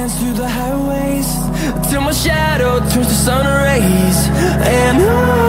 dance through the highways till my shadow turns to sun rays. And on